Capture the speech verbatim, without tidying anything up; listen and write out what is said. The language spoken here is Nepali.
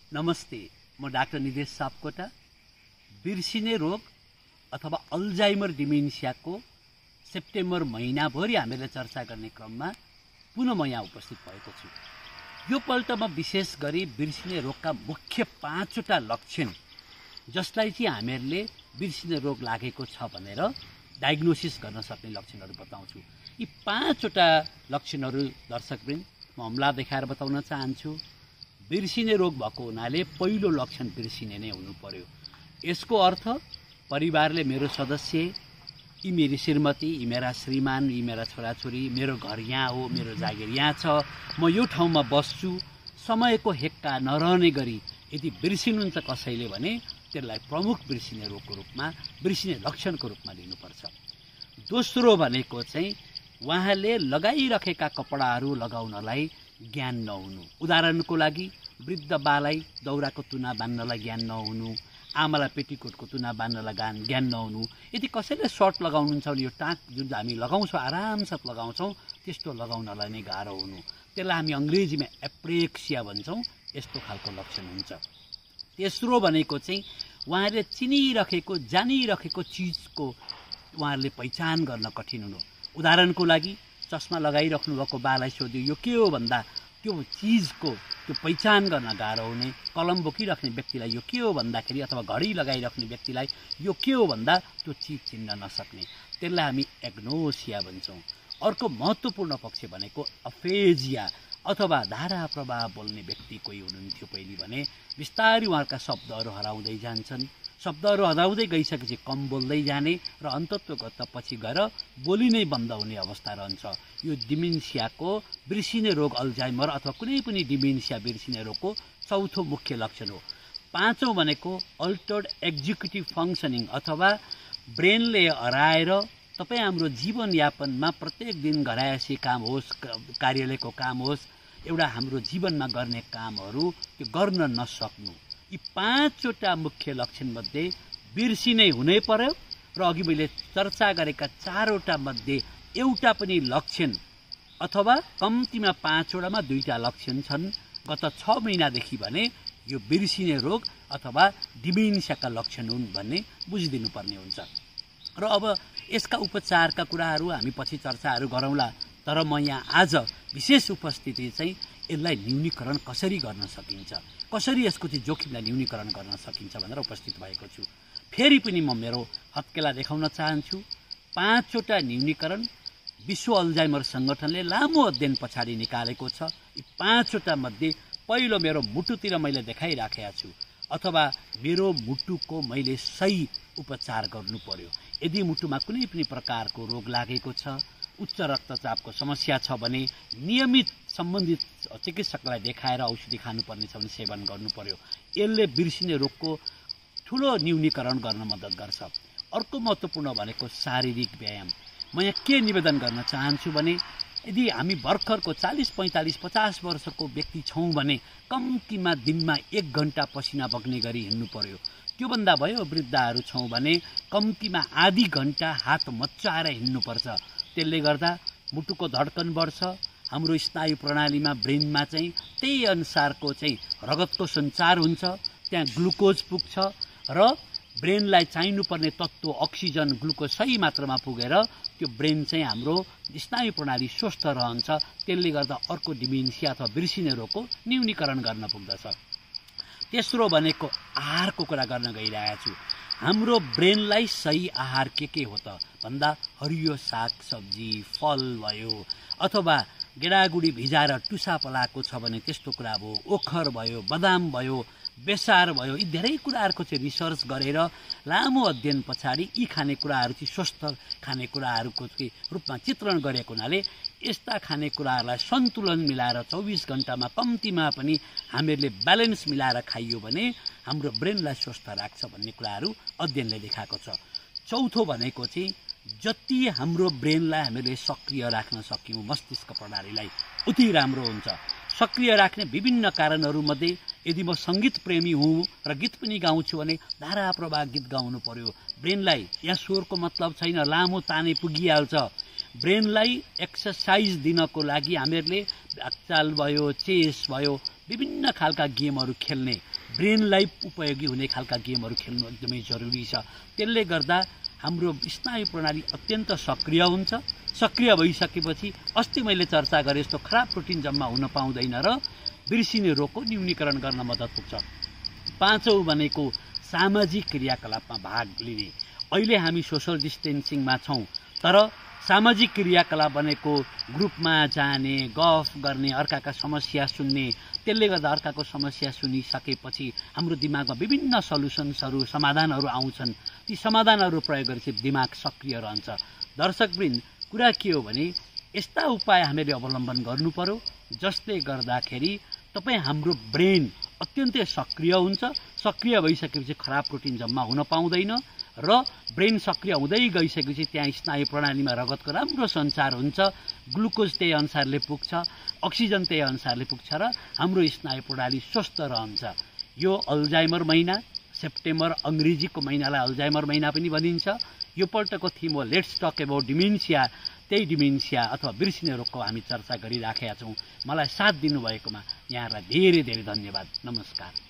नमस्ते, म डाक्टर निदेश सापकोटा। बिर्सिने रोग अथवा अल्जाइमर डिमेन्सियाको सेप्टेम्बर महिनाभरि हामीले चर्चा गर्ने क्रममा पुनः म यहाँ उपस्थित भएको छु। यो पल्ट म विशेष गरी बिर्सिने रोगका मुख्य पाँचवटा लक्षण जसलाई चाहिँ हामीहरूले बिर्सिने रोग लागेको छ भनेर डायग्नोसिस गर्न सक्ने लक्षणहरू बताउँछु। यी पाँचवटा लक्षणहरू दर्शकवृन्द म हमला देखाएर बताउन चाहन्छु। बिर्सिने रोग भएको हुनाले पहिलो लक्षण बिर्सिने नै हुनु पर्यो। यसको अर्थ परिवारले मेरो सदस्य, यी मेरी श्रीमती, यी मेरा श्रीमान, यी मेरा छोराछोरी, मेरो घर यहाँ हो, मेरो जागिर यहाँ छ, म यो ठाउँमा बस्छु, समयको हेक्का नरहने गरी यदि बिर्सिनुहुन्छ कसैले भने त्यसलाई प्रमुख बिर्सिने रोगको रूपमा, बिर्सिने लक्षणको रूपमा लिनुपर्छ। दोस्रो भनेको चाहिँ उहाँले लगाइरहेका कपडाहरू लगाउनलाई ज्ञान नहुनु। उदाहरणको लागि वृद्ध बालाई दौराको तुना बान्नलाई ज्ञान नहुनु, आमालाई पेटीकोटको तुना बान्नलाई ज्ञान ज्ञान नहुनु। यदि कसैले सर्ट लगाउनुहुन्छ भने यो टाँक जुन हामी लगाउँछौँ आरामसाथ लगाउँछौँ त्यस्तो लगाउनलाई नै गाह्रो हुनु, त्यसलाई हामी अङ्ग्रेजीमा एप्रेक्सिया भन्छौँ। यस्तो खालको लक्षण हुन्छ। तेस्रो भनेको चाहिँ उहाँले चिनिराखेको जानिराखेको चिजको उहाँहरूले पहिचान गर्न कठिन हुनु। उदाहरणको लागि चस्मा लगाइराख्नु भएको बालाई सोध्यो यो के हो भन्दा त्यो चिजको त्यो पहिचान गर्न गाह्रो हुने। कलम बोकिराख्ने व्यक्तिलाई यो के हो भन्दाखेरि अथवा घडी लगाइराख्ने व्यक्तिलाई यो के हो भन्दा त्यो चिज चिन्न नसक्ने, त्यसलाई हामी एग्नोसिया भन्छौँ। अर्को महत्त्वपूर्ण पक्ष भनेको अफेजिया अथवा धारा प्रवाह बोल्ने व्यक्ति कोही हुनुहुन्थ्यो पहिले भने बिस्तारै उहाँका शब्दहरू हराउँदै जान्छन्। शब्दहरू हराउँदै गइसकेपछि कम बोल्दै जाने र अन्तत्वगत पछि गएर बोली नै बन्द हुने अवस्था रहन्छ। यो डिमेन्सियाको बिर्सिने रोग अल्जाइमर अथवा कुनै पनि डिमेन्सिया बिर्सिने रोगको चौथो मुख्य लक्षण हो। पाँचौँ भनेको अल्टर्ड एक्जिक्युटिभ फङ्सनिङ अथवा ब्रेनले हराएर तपाईँ हाम्रो जीवनयापनमा प्रत्येक दिन घरायसी काम होस्, कार्यालयको काम होस्, एउटा हाम्रो जीवनमा गर्ने कामहरू त्यो गर्न नसक्नु। यी पाँचवटा मुख्य लक्षणमध्ये बिर्सिनै हुनै पर्यो र अघि मैले चर्चा गरेका चारवटा मध्ये एउटा पनि लक्षण अथवा कम्तीमा पाँचवटामा दुईटा लक्षण छन् गत छ महिनादेखि भने यो बिर्सिने रोग अथवा डिमेन्सियाका लक्षण हुन् भन्ने बुझिदिनु पर्ने हुन्छ। र अब यसका उपचारका कुराहरू हामी पछि चर्चाहरू गरौँला, तर म यहाँ आज विशेष उपस्थिति चाहिँ यसलाई न्यूनीकरण कसरी गर्न सकिन्छ, कसरी यसको चाहिँ जोखिमलाई न्यूनीकरण गर्न सकिन्छ भनेर उपस्थित भएको छु। फेरि पनि म मेरो हत्केला देखाउन चाहन्छु। पाँचवटा न्यूनीकरण विश्व अल्जाइमर सङ्गठनले लामो अध्ययन पछाडि निकालेको छ। यी पाँचवटा मध्ये पहिलो मेरो मुटुतिर मैले देखाइराखेका छु अथवा मेरो मुटुको मैले सही उपचार गर्नु पर्यो। यदि मुटुमा कुनै पनि प्रकारको रोग लागेको छ, उच्च रक्तचापको समस्या छ भने नियमित सम्बन्धित चिकित्सकलाई देखाएर औषधि खानुपर्ने छ भने सेवन गर्नु पर्यो। यसले बिर्सिने रोगको ठुलो न्यूनीकरण गर्न मद्दत गर्छ। अर्को महत्त्वपूर्ण भनेको शारीरिक व्यायाम। म यहाँ के निवेदन गर्न चाहन्छु भने यदि हामी भर्खरको चालीस पैँतालिस पचास वर्षको व्यक्ति छौँ भने कम्तीमा दिनमा एक घन्टा पसिना बग्ने गरी हिँड्नु पर्यो। त्योभन्दा भयो वृद्धहरू छौँ भने कम्तीमा आधी घन्टा हात मच्चाएर हिँड्नुपर्छ। त्यसले गर्दा मुटुको धड्कन बढ्छ, हाम्रो स्नायु प्रणालीमा ब्रेनमा चाहिँ त्यही अनुसारको चाहिँ रगतको सञ्चार हुन्छ, त्यहाँ ग्लुकोज पुग्छ र ब्रेनलाई चाहिनुपर्ने तत्त्व अक्सिजन ग्लुकोज सही मात्रामा पुगेर त्यो ब्रेन चाहिँ हाम्रो स्नायु प्रणाली स्वस्थ रहन्छ। त्यसले गर्दा अर्को डिमेन्सिया अथवा बिर्सिने रोगको न्यूनीकरण गर्न पुग्दछ। तेस्रो भनेको आहारको कुरा गर्न गइरहेको छु। हाम्रो ब्रेनलाई सही आहार के के हो त भन्दा हरियो साग सब्जी, फल भयो अथवा गेडागुडी भिजाएर टुसा पलाएको छ भने त्यस्तो कुरा भयो, ओखर भयो, बदाम भयो, बेसार भयो, यी धेरै कुराहरूको चाहिँ रिसर्च गरेर लामो अध्ययन पछाडि यी खानेकुराहरू चाहिँ स्वस्थ खानेकुराहरूको चाहिँ रूपमा चित्रण गरेको हुनाले यस्ता खानेकुराहरूलाई सन्तुलन मिलाएर चौबिस घन्टामा कम्तीमा पनि हामीहरूले ब्यालेन्स मिलाएर खाइयो भने हाम्रो ब्रेनलाई स्वस्थ राख्छ भन्ने कुराहरू अध्ययनले देखाएको छ। चौथो भनेको चाहिँ जति हाम्रो ब्रेनलाई हामीले सक्रिय राख्न सक्यौँ, मस्तिष्क प्रणालीलाई उति राम्रो हुन्छ। सक्रिय राख्ने विभिन्न कारणहरूमध्ये यदि म सङ्गीत प्रेमी हुँ र गीत पनि गाउँछु भने धारा प्रवाह गीत गाउनु पर्यो। ब्रेनलाई यहाँ स्वरको मतलब छैन, लामो ताने पुगिहाल्छ। ब्रेनलाई एक्सर्साइज दिनको लागि हामीहरूले चाल भयो, चेस भयो, विभिन्न खालका गेमहरू खेल्ने ब्रेनलाई उपयोगी हुने खालका गेमहरू खेल्नु एकदमै जरुरी छ। त्यसले गर्दा हाम्रो स्नायु प्रणाली अत्यन्त सक्रिय हुन्छ। सक्रिय भइसकेपछि अस्ति मैले चर्चा गरे जस्तो खराब प्रोटिन जम्मा हुन पाउँदैन र बिर्सिने रोगको न्यूनीकरण गर्न मद्दत पुग्छ। पाँचौं भनेको सामाजिक क्रियाकलापमा भाग लिने। अहिले हामी सोशल डिस्टेन्सिङमा छौँ, तर सामाजिक क्रियाकलाप भनेको ग्रुपमा जाने, गफ गर्ने, अर्काका समस्या सुन्ने। त्यसले गर्दा अर्काको समस्या सुनिसकेपछि हाम्रो दिमागमा विभिन्न सल्युसन्सहरू, समाधानहरू आउँछन्। ती समाधानहरू प्रयोग गरेपछि दिमाग सक्रिय रहन्छ। दर्शकवृन्द, कुरा के हो भने यस्ता उपाय हामीले अवलम्बन गर्नु पर्यो जसले गर्दाखेरि तपाईँ हाम्रो ब्रेन अत्यन्तै सक्रिय हुन्छ। सक्रिय भइसकेपछि खराब प्रोटिन जम्मा हुन पाउँदैन र ब्रेन सक्रिय हुँदै गइसकेपछि त्यहाँ स्नायु प्रणालीमा रगतको राम्रो सञ्चार हुन्छ, ग्लुकोज त्यही अनुसारले पुग्छ, अक्सिजन त्यही अनुसारले पुग्छ र हाम्रो स्नायु प्रणाली स्वस्थ रहन्छ। यो अल्जाइमर महिना, सेप्टेम्बर अङ्ग्रेजीको महिनालाई अल्जाइमर महिना पनि भनिन्छ। यो पल्टको थिम हो लेट्स टक अबाउट डिमेन्सिया। त्यही डिमेन्सिया अथवा बिर्सिने रोगको हामी चर्चा गरिराखेका छौँ। मलाई साथ दिनुभएकोमा यहाँहरूलाई धेरै धेरै धन्यवाद। नमस्कार।